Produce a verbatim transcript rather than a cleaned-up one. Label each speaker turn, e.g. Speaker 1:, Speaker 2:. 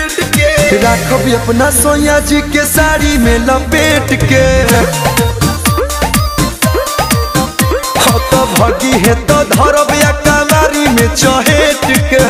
Speaker 1: राखब अपना सोया जी के साड़ी में लपेट के। तो भगी है तो धरब या कलारी में चहेट के।